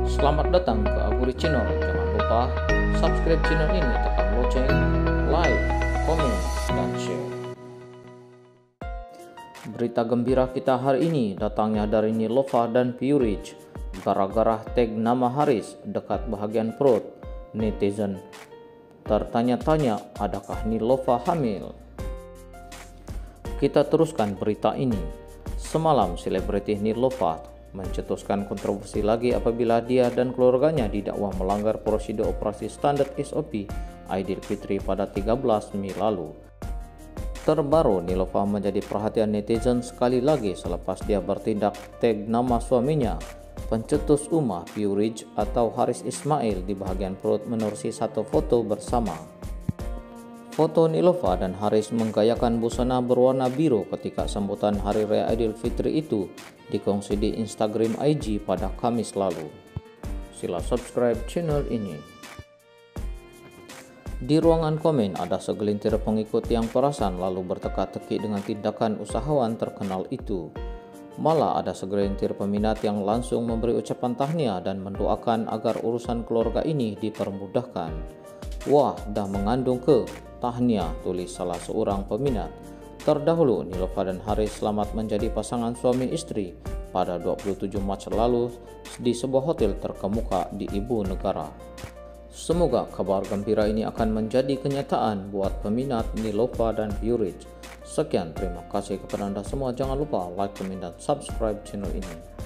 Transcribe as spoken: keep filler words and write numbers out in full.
Selamat datang ke Aguri Channel. Jangan lupa subscribe channel ini, tekan lonceng, like, komen, dan share. Berita gembira kita hari ini datangnya dari Nilova dan Purich. Gara-gara tag nama Haris dekat bahagian perut, netizen tertanya-tanya adakah Nilova hamil. Kita teruskan berita ini. Semalam selebriti Nilova mencetuskan kontroversi lagi apabila dia dan keluarganya didakwa melanggar prosedur operasi standar S O P Aidilfitri pada tiga belas Mei lalu. Terbaru, Nilova menjadi perhatian netizen sekali lagi selepas dia bertindak tag nama suaminya, pencetus Ummah Purich atau Haris Ismail, di bagian perut menerusi satu foto bersama. Foto Nilova dan Haris menggayakan busana berwarna biru ketika sambutan Hari Raya Aidilfitri itu dikongsi di Instagram I G pada Kamis lalu. Sila subscribe channel ini. Di ruangan komen ada segelintir pengikut yang perasan lalu berteka-teki dengan tindakan usahawan terkenal itu. Malah ada segelintir peminat yang langsung memberi ucapan tahniah dan mendoakan agar urusan keluarga ini dipermudahkan. Wah, dah mengandung ke? Tahniah, tulis salah seorang peminat. Terdahulu, Nilova dan Haris selamat menjadi pasangan suami istri pada dua puluh tujuh Maret lalu di sebuah hotel terkemuka di ibu negara. Semoga kabar gembira ini akan menjadi kenyataan buat peminat Nilova dan Purich. Sekian, terima kasih kepada Anda semua. Jangan lupa like, komen, dan subscribe channel ini.